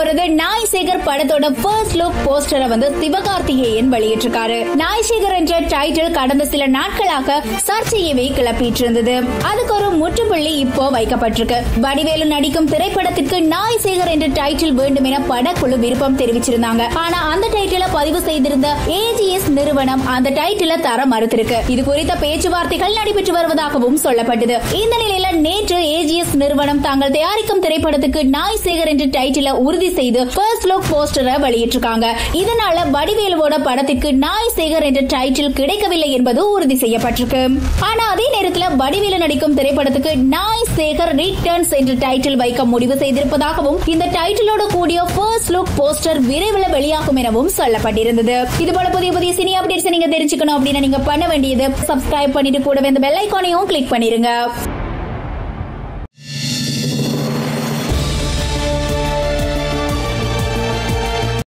போறது நாய் சேகர் படத்தோட ஃபர்ஸ்ட் லுக் போஸ்டரை சிவகார்த்திகேயன் வெளியிட்டிருக்காரு. நாய் சேகர் என்ற டைட்டில் கடந்த சில நாட்களாக சர்ச்சையவே கிளப்பிட்டு இருந்தது. அதுக்கு ஒரு முற்றுப்புள்ளி இப்போ வைக்கப்பட்டிருக்கு. வடிவேலு நடிக்கும் திரைப்படத்திற்கு நாய் சேகர் என்ற டைட்டில் வேண்டும் என படக்குழு விருப்பம் தெரிவிச்சிருந்தாங்க. ஆனா அந்த டைட்டில பதிவு செய்திருந்த AGS நிறுவனம் அந்த டைட்டில தர மறுத்திருக்கு. இது குறித்த பேச்சுவார்த்தைகள் நடைபெற்று வருவதாகவும் சொல்லப்பட்டது. இந்த நிலையில நேற்று AGS நிறுவனம் தாங்கள் தயாரிக்கும் திரைப்படத்துக்கு நாய் சேகர் என்ற டைட்டில உறுதி செய்து ஃபர்ஸ்ட் லுக் போஸ்டரை வெளியிட்டிருக்காங்க. இதனால வடிவேலுவோட படத்திற்கு நாய் சேகர் என்ற டைட்டில் கிடைக்கவில்லை என்பது உறுதி செய்யப்பட்டிருக்கு. ஆனா அதே நேரத்தில் வடிவேலு நடிக்கும் திரைப்படத்துக்கு நாய் சேகர் ரிட்டர்ன்ஸ் என்ற டைட்டில் வைக்க முடிவு செய்திருப்பதாகவும் இந்த டைட்டிலோட கூடிய ஃபர்ஸ்ட் லுக் போஸ்டர் விரைவில் வெளியாகும் எனவும் சொல்லப்பட்டிருந்தது. இதுபோல புதிய புதிய சினி அப்டேட்ஸ் நீங்க தெரிஞ்சுக்கணும் அப்படின்னா நீங்க பண்ண வேண்டியது சப்ஸ்கிரைப் பண்ணிட்டு கூடவே இந்த பெல் ஐகானையும் கிளிக் பண்ணிருங்க.